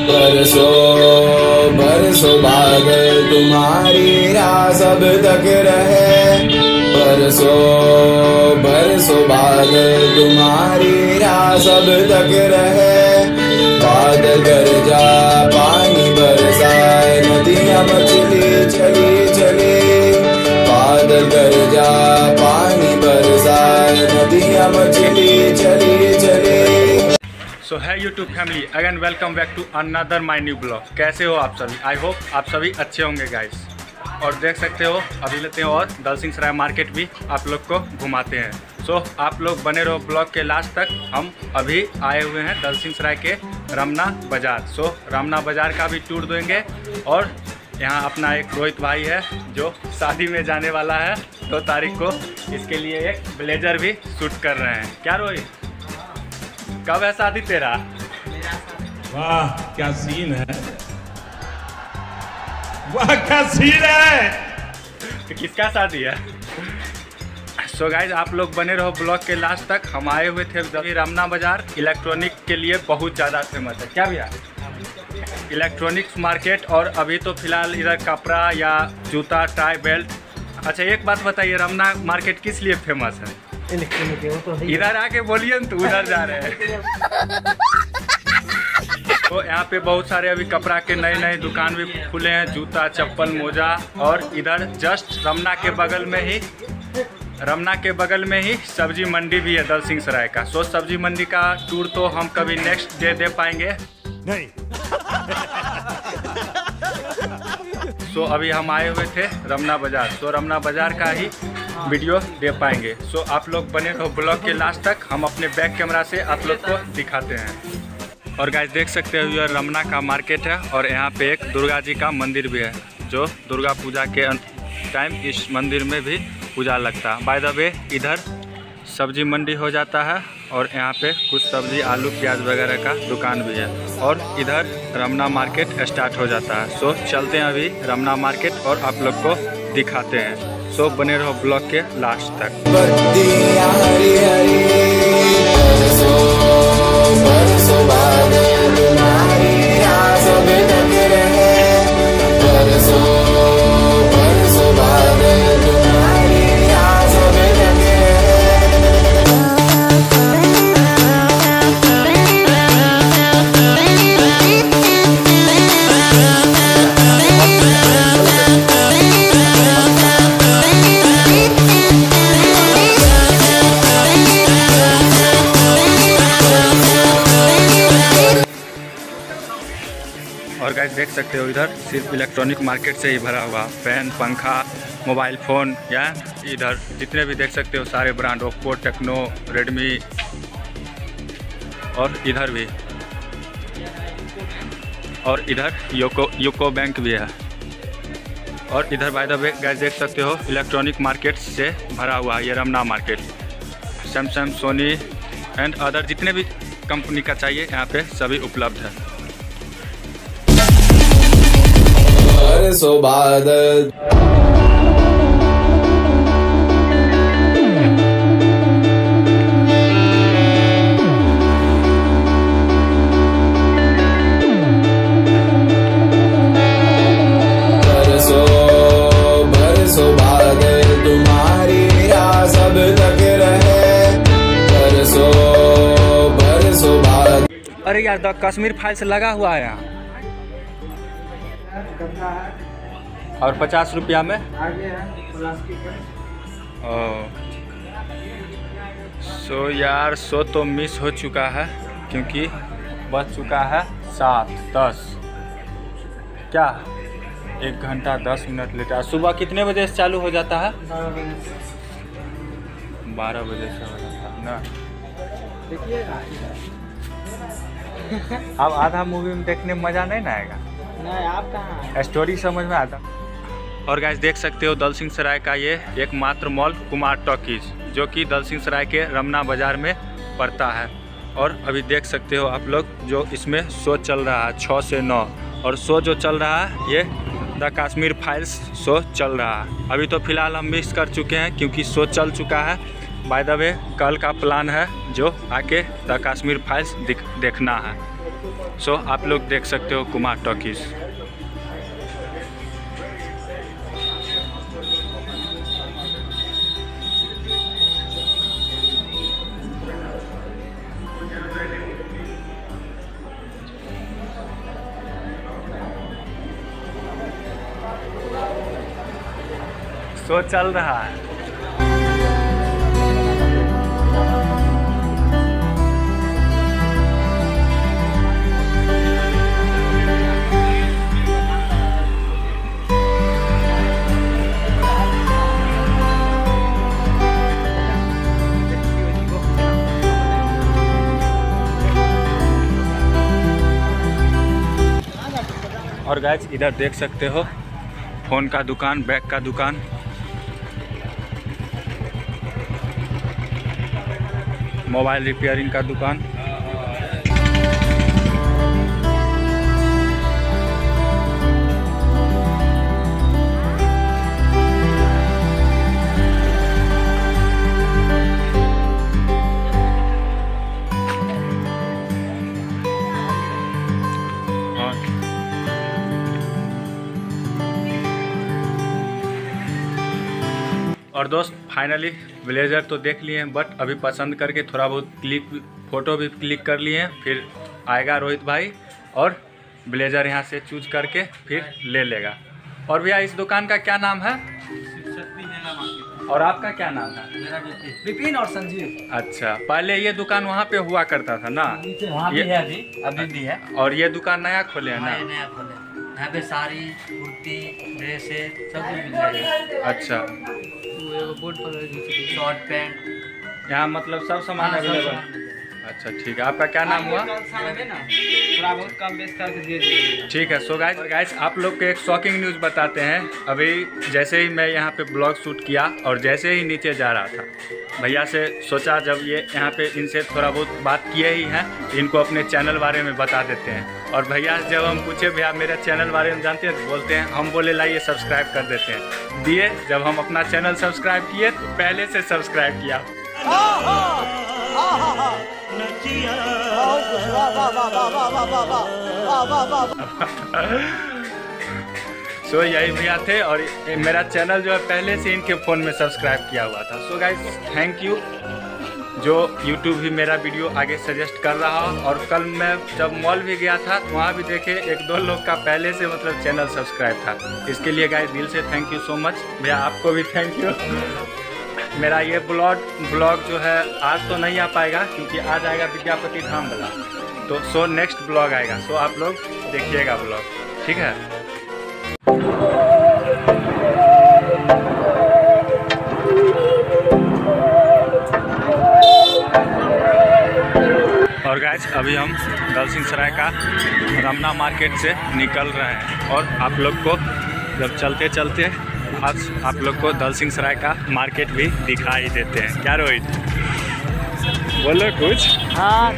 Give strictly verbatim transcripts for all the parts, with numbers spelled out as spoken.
बरसों बरसों बादल तुम्हारी राह सब तक रहे, बरसों बरसों बादल तुम्हारी राह सब तक रहे। बादल गरजा पानी बरसाए नदियाँ मछली चली चली, बादल गरजा पानी बरसाए नदियाँ मछली चली चली। सो है YouTube family, again welcome back to another my new blog. कैसे हो आप सभी? आई होप आप सभी अच्छे होंगे गाइस। और देख सकते हो अभी लेते हैं और दलसिंह सराय मार्केट भी आप लोग को घुमाते हैं। सो so, आप लोग बने रहो ब्लॉग के लास्ट तक। हम अभी आए हुए हैं दलसिंह सराय के रमना बाज़ार। सो so, रमना बाज़ार का भी टूर देंगे। और यहाँ अपना एक रोहित भाई है जो शादी में जाने वाला है दो तारीख को, इसके लिए एक ब्लेजर भी शूट कर रहे हैं। क्या रोहित, कब है शादी तेरा? वाह क्या सीन है, वाह क्या सीन है। तो किसका शादी है? सो so गाइज आप लोग बने रहो ब्लॉग के लास्ट तक। हम आए हुए थे जब रमना बाज़ार इलेक्ट्रॉनिक के लिए बहुत ज़्यादा फेमस है। क्या भैया? Electronics market. और अभी तो फिलहाल इधर कपड़ा या जूता टाई बेल्ट। अच्छा एक बात बताइए, रमना मार्केट किस लिए फेमस है? इधर आके बोलिए न, तो उधर जा रहे हैं। तो यहाँ पे बहुत सारे अभी कपड़ा के नए नए दुकान भी खुले हैं, जूता चप्पल मोजा। और इधर जस्ट रमना के बगल में ही रमना के बगल में ही सब्जी मंडी भी है दलसिंह सराय का। सो सब्जी मंडी का टूर तो हम कभी नेक्स्ट डे दे पाएंगे नहीं। सो अभी हम आए हुए थे रमना बाज़ार। सो रमना बाज़ार का ही वीडियो दे पाएंगे। सो आप लोग बने रहो ब्लॉग के लास्ट तक। हम अपने बैक कैमरा से आप लोग को दिखाते हैं। और गाइस देख सकते हो ये रमना का मार्केट है और यहाँ पे एक दुर्गा जी का मंदिर भी है, जो दुर्गा पूजा के टाइम इस मंदिर में भी पूजा लगता है। बाय द वे इधर सब्जी मंडी हो जाता है और यहाँ पे कुछ सब्जी आलू प्याज वगैरह का दुकान भी है। और इधर रमना मार्केट स्टार्ट हो जाता है। सो चलते हैं अभी रमना मार्केट और आप लोग को दिखाते हैं। सो बने रहो ब्लॉग के लास्ट तक। और गाइस देख सकते हो इधर सिर्फ इलेक्ट्रॉनिक मार्केट से ही भरा हुआ, फैन पंखा मोबाइल फ़ोन या इधर जितने भी देख सकते हो सारे ब्रांड, ओप्पो टेक्नो रेडमी। और इधर भी, और इधर यूको यूको बैंक भी है। और इधर बाय द वे गाइस देख सकते हो इलेक्ट्रॉनिक मार्केट से भरा हुआ ये Ramna market. Samsung Sony and other जितने भी कंपनी का चाहिए यहाँ पे सभी उपलब्ध है। बरसों बादल बरसों बरसों बादल तुम्हारी राह सब तक रहे, बरसों बरसों बादल। अरे यार द कश्मीर फाइल्स लगा हुआ है यहाँ। और पचास रुपया में आगे है प्लास्टिक है। सो यार सो तो मिस हो चुका है क्योंकि बच चुका है सात दस। क्या एक घंटा दस मिनट लेटा। सुबह कितने बजे से चालू हो जाता है? बारह बजे से हो जाता है ना। अब आधा मूवी में देखने में मज़ा नहीं ना आएगा। नहीं, आप कहाँ? स्टोरी समझ में आता। और गाइस देख सकते हो दलसिंह सराय का ये एकमात्र मॉल कुमार टॉकीज, जो कि दलसिंह सराय के रमना बाज़ार में पड़ता है। और अभी देख सकते हो आप लोग जो इसमें शो चल रहा है छः से नौ। और शो जो चल रहा है ये द कश्मीर फाइल्स शो चल रहा है। अभी तो फ़िलहाल हम मिस कर चुके हैं क्योंकि शो चल चुका है। बाय द वे कल का प्लान है जो आके द कश्मीर फाइल्स देखना है। सो आप लोग देख सकते हो कुमार टॉकीज। शो चल रहा है। और गाइस इधर देख सकते हो फ़ोन का दुकान, बैग का दुकान, मोबाइल रिपेयरिंग का दुकान। और दोस्त फाइनली ब्लेज़र तो देख लिए हैं, बट अभी पसंद करके थोड़ा बहुत क्लिक फ़ोटो भी क्लिक कर लिए हैं। फिर आएगा रोहित भाई और ब्लेज़र यहाँ से चूज करके फिर ले लेगा। और भैया इस दुकान का क्या नाम है? और आपका क्या नाम है? मेरा विपिन और संजीव। अच्छा, पहले ये दुकान वहाँ पे हुआ करता था ना? वहाँ भी है अभी, अभी भी है। और ये दुकान नया खोले है ना? नया खोले। यहाँ पे साड़ी, कुर्ती, ड्रेसेस सब कुछ मिल जाएगा। अच्छा, बोर्ड पर शॉर्ट पैंट, यहाँ मतलब सब सामान अवेलेबल। अच्छा ठीक है, आपका क्या नाम हुआ? थोड़ा बहुत कम बेच करके दे दीजिए। ठीक है। सो गाइस गाइस आप लोग को एक शॉकिंग न्यूज़ बताते हैं। अभी जैसे ही मैं यहाँ पे ब्लॉग शूट किया और जैसे ही नीचे जा रहा था, भैया से सोचा जब ये यहाँ पे इनसे थोड़ा बहुत बात किए ही हैं, इनको अपने चैनल बारे में बता देते हैं। और भैया जब हम पूछे भैया मेरे चैनल बारे में जानते हैं, तो बोलते हैं हम बोले लाइए सब्सक्राइब कर देते हैं। दिए जब हम अपना चैनल सब्सक्राइब किए तो पहले से सब्सक्राइब किया। सो so, यही भैया थे और मेरा चैनल जो है पहले से इनके फ़ोन में सब्सक्राइब किया हुआ था। सो गाइस थैंक यू, जो यूट्यूब भी मेरा वीडियो आगे सजेस्ट कर रहा। और कल मैं जब मॉल भी गया था वहाँ भी देखे एक दो लोग का पहले से मतलब चैनल सब्सक्राइब था। इसके लिए गाइस दिल से थैंक यू सो मच। भैया आपको भी थैंक यू। मेरा ये ब्लॉग ब्लॉग जो है आज तो नहीं आ पाएगा क्योंकि आज आएगा विद्यापति धाम वाला, तो सो नेक्स्ट ब्लॉग आएगा। सो आप लोग देखिएगा ब्लॉग, ठीक है? और गाइस अभी हम दलसिंहसराय का रमना मार्केट से निकल रहे हैं और आप लोग को जब चलते चलते आज आप लोग को दलसिंहसराय का मार्केट भी दिखाई देते हैं। क्या रोहित, बोलो कुछ। हाँ,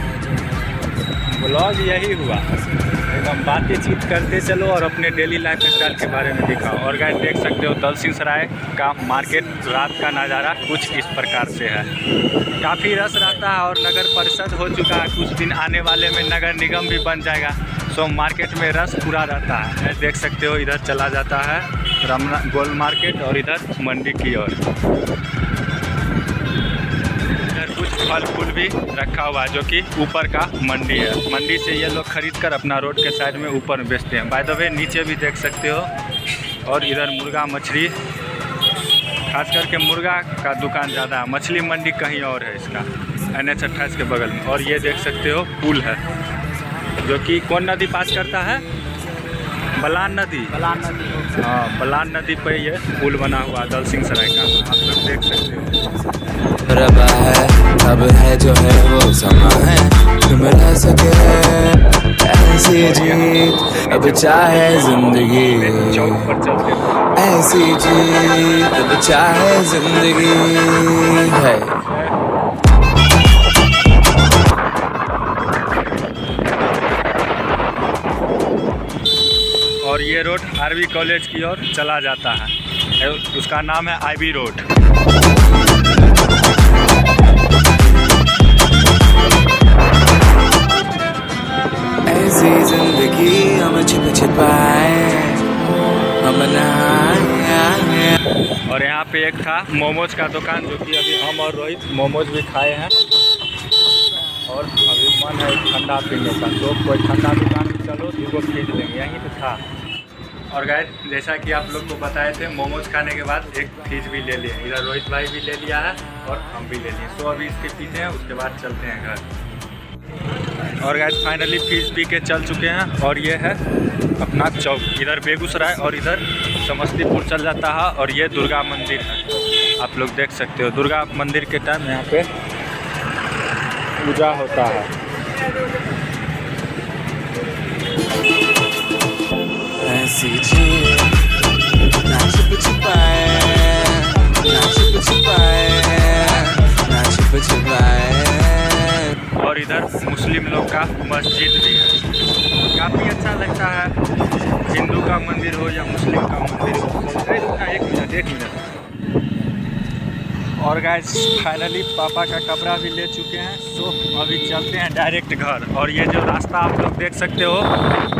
ब्लॉग यही हुआ, एकदम बातचीत करते चलो और अपने डेली लाइफ स्टाइल के बारे में दिखाओ। और गाइस देख सकते हो दलसिंहसराय का मार्केट रात का नज़ारा कुछ इस प्रकार से है। काफ़ी रस रहता है और नगर परिषद हो चुका है, कुछ दिन आने वाले में नगर निगम भी बन जाएगा। सो मार्केट में रस पूरा रहता है। देख सकते हो इधर चला जाता है रमना गोल मार्केट और इधर मंडी की ओर। इधर कुछ फल फूल भी रखा हुआ है जो कि ऊपर का मंडी है। मंडी से ये लोग खरीद कर अपना रोड के साइड में ऊपर में बेचते हैं। बाय द वे नीचे भी देख सकते हो। और इधर मुर्गा मछली, खास करके मुर्गा का दुकान ज़्यादा है, मछली मंडी कहीं और है इसका एन एच अट्ठाईस के बगल में। और ये देख सकते हो पुल है जो कि कौन नदी पास करता है? बलान नदी। बलान नदी। हाँ, बलान नदी पे ये पुल बना हुआ दलसिंहसराय का, आप लोग देख सकते हो। रबा है अब है जो है वो समा है, तुम रह सके ऐसी जीत अब चाहे जिंदगी, चौक पर चलते ऐसी जीत अब चाहे जिंदगी है। और ये रोड आरवी कॉलेज की ओर चला जाता है, उसका नाम है आईबी रोड। ऐसी जिंदगी हम छिप छिपाए हम बनाए। और यहाँ पे एक था मोमोज का दुकान, जो कि अभी हम और रोहित मोमोज भी खाए हैं। और अभी मन है ठंडा पीने का, तो कोई ठंडा दुकान में चलो दो खरीद लेंगे, यहीं पे था। और गाइस जैसा कि आप लोग को बताए थे, मोमोज खाने के बाद एक फ्रिज भी ले लिए। इधर रोहित भाई भी ले लिया है और हम भी ले लिए। तो अभी इसके पीते हैं, उसके बाद चलते हैं घर। और गाइस फाइनली फ्रिज पी के चल चुके हैं। और ये है अपना चौक, इधर बेगूसराय और इधर समस्तीपुर चल जाता है। और ये दुर्गा मंदिर है, आप लोग देख सकते हो। दुर्गा मंदिर के टाइम यहाँ पे पूजा होता है। ऐसी जीत ना छिप छिपाए ना छिप छिपाए ना छिप छिपाए। और इधर मुस्लिम लोग का मस्जिद भी है, काफ़ी अच्छा लगता है। हिंदू का मंदिर हो या मुस्लिम का मंदिर हो। एक मिनट एक मिनट और गाइस फाइनली पापा का कपड़ा भी ले चुके हैं। सो अभी चलते हैं डायरेक्ट घर। और ये जो रास्ता आप लोग देख सकते हो,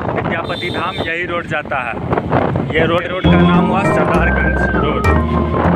विद्यापति धाम, यही रोड जाता है। ये रोड रोड का नाम हुआ सरदारगंज रोड।